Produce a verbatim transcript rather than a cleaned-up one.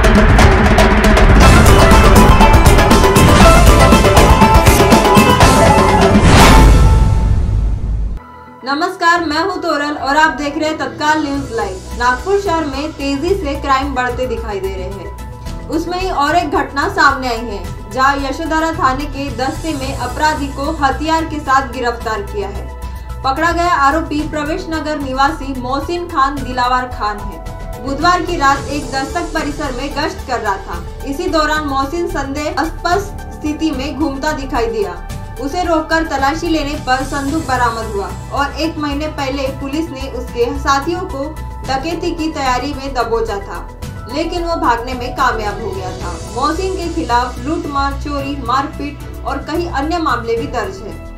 नमस्कार, मैं हूं तोरल और आप देख रहे हैं तत्काल न्यूज लाइव। नागपुर शहर में तेजी से क्राइम बढ़ते दिखाई दे रहे हैं। उसमें ही और एक घटना सामने आई है, जहां यशोधरा थाने के दस्ते में अपराधी को हथियार के साथ गिरफ्तार किया है। पकड़ा गया आरोपी प्रवेश नगर निवासी मोहसिन खान दिलावर खान है। बुधवार की रात एक दस्तक परिसर में गश्त कर रहा था। इसी दौरान मोहसिन संदेहास्पद स्थिति में घूमता दिखाई दिया। उसे रोककर तलाशी लेने पर संदूक बरामद हुआ और एक महीने पहले पुलिस ने उसके साथियों को डकैती की तैयारी में दबोचा था, लेकिन वो भागने में कामयाब हो गया था। मोहसिन के खिलाफ लूट मार, चोरी, मारपीट और कई अन्य मामले भी दर्ज है।